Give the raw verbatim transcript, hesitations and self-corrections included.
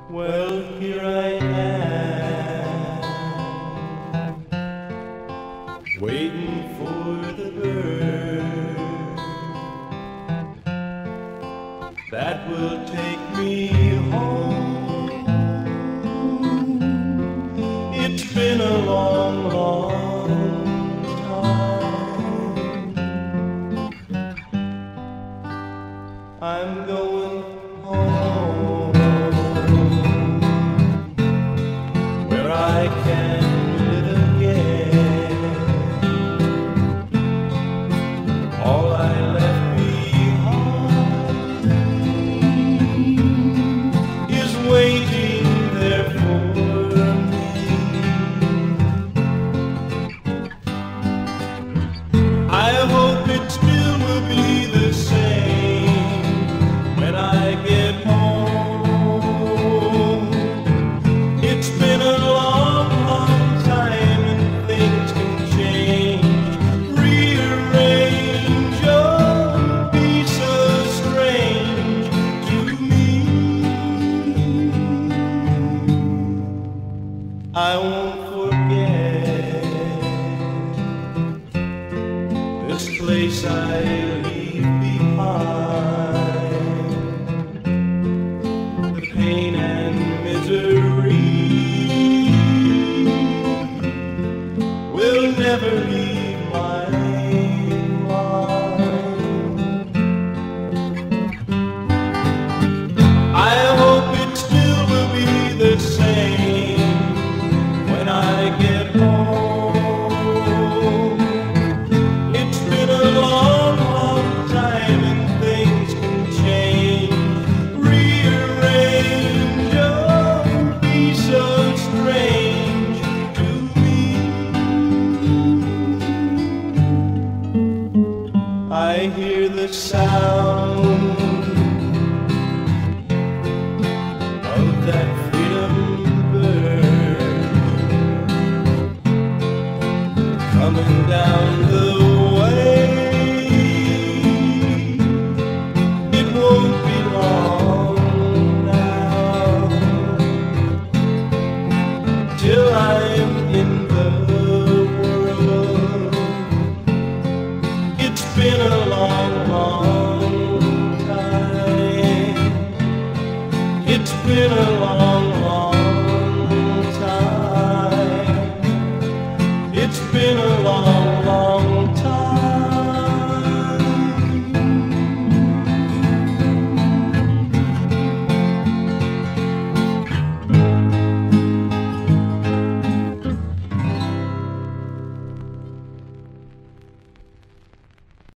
Well, here I am, waiting for the bird that will take me home. It's been a long, long time. I'm going home, where I can live again. All I left behind is waiting there for me. I hope it still will be the same when I get home. It's been a long, long time and things can change, rearrange, oh, be so strange to me. I won't forget this place I leave behind, the pain and misery will never leave my mind. I hope it still will be the same when I get home. It's been a long, long time and things can change, rearrange, oh, be so strange to me. I hear the sound